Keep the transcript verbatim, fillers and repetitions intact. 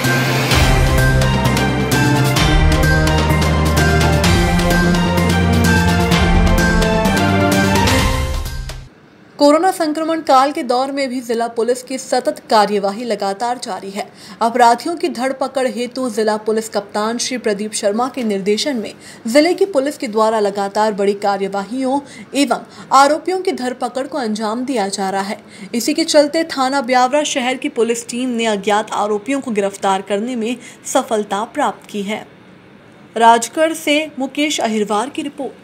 Corona संक्रमण काल के दौर में भी जिला पुलिस की सतत कार्यवाही लगातार जारी है। अपराधियों की धरपकड़ हेतु जिला पुलिस कप्तान श्री प्रदीप शर्मा के निर्देशन में जिले की पुलिस के द्वारा लगातार बड़ी कार्यवाहियों एवं आरोपियों की धरपकड़ को अंजाम दिया जा रहा है। इसी के चलते थाना ब्यावरा शहर की पुलिस टीम ने अज्ञात आरोपियों को गिरफ्तार करने में सफलता प्राप्त की है। राजगढ़ से मुकेश अहिरवार की रिपोर्ट।